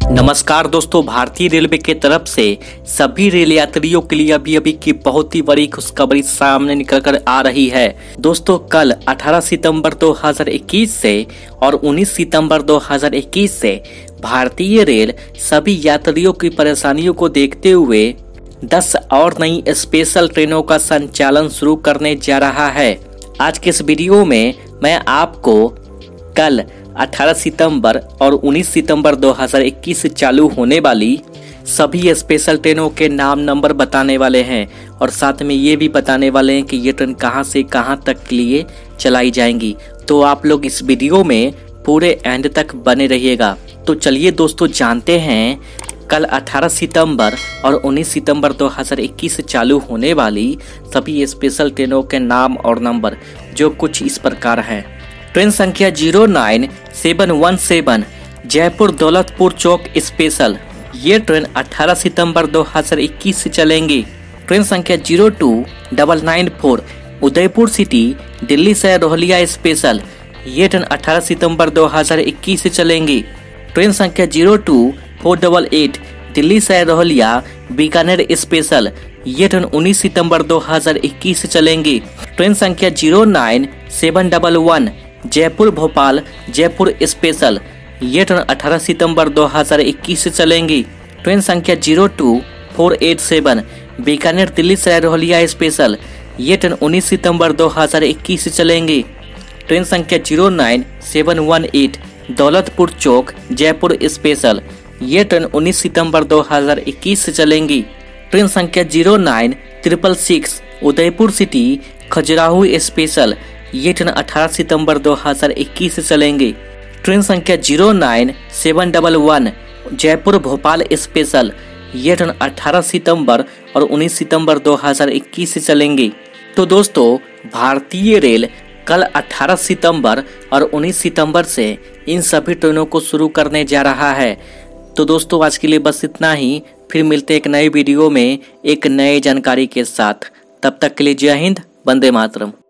नमस्कार दोस्तों, भारतीय रेलवे के तरफ से सभी रेल यात्रियों के लिए अभी की बहुत ही बड़ी खुशखबरी सामने निकल कर आ रही है। दोस्तों, कल 18 सितंबर 2021 से और 19 सितंबर 2021 से भारतीय रेल सभी यात्रियों की परेशानियों को देखते हुए 10 और नई स्पेशल ट्रेनों का संचालन शुरू करने जा रहा है। आज के इस वीडियो में मैं आपको कल 18 सितंबर और 19 सितंबर 2021 से चालू होने वाली सभी स्पेशल ट्रेनों के नाम नंबर बताने वाले हैं और साथ में ये भी बताने वाले हैं कि ये ट्रेन कहां से कहां तक के लिए चलाई जाएंगी। तो आप लोग इस वीडियो में पूरे एंड तक बने रहिएगा। तो चलिए दोस्तों, जानते हैं कल 18 सितंबर और 19 सितंबर 2021 से चालू होने वाली सभी स्पेशल ट्रेनों के नाम और नंबर, जो कुछ इस प्रकार हैं। ट्रेन संख्या 09717 जयपुर दौलतपुर चौक स्पेशल, ये ट्रेन 18 सितंबर 2021 से चलेंगी। ट्रेन संख्या 02994 उदयपुर सिटी दिल्ली से रोहलिया स्पेशल, ये ट्रेन 18 सितंबर 2021 से चलेंगी। ट्रेन संख्या 02488 दिल्ली से रोहलिया बीकानेर स्पेशल, ये ट्रेन 19 सितंबर 2021 से चलेंगी। ट्रेन संख्या 09711 जयपुर भोपाल जयपुर स्पेशल, ये ट्रेन 18 सितंबर 2021 से चलेंगी। ट्रेन संख्या 02487 बीकानेर दिल्ली से रोहलिया स्पेशल, ये ट्रेन 19 सितंबर 2021 से चलेंगी। ट्रेन संख्या 09718 दौलतपुर चौक जयपुर स्पेशल, ये ट्रेन 19 सितंबर 2021 से चलेंगी। ट्रेन संख्या 09666 उदयपुर सिटी खजुराहो स्पेशल, ये ट्रेन 18 सितंबर 2021 से चलेंगी। ट्रेन संख्या 09711 जयपुर भोपाल स्पेशल, ये ट्रेन 18 सितंबर और 19 सितंबर 2021 से चलेंगी। तो दोस्तों, भारतीय रेल कल 18 सितंबर और 19 सितंबर से इन सभी ट्रेनों को शुरू करने जा रहा है। तो दोस्तों, आज के लिए बस इतना ही। फिर मिलते एक नए वीडियो में एक नए जानकारी के साथ। तब तक के लिए जय हिंद, वंदे मातरम।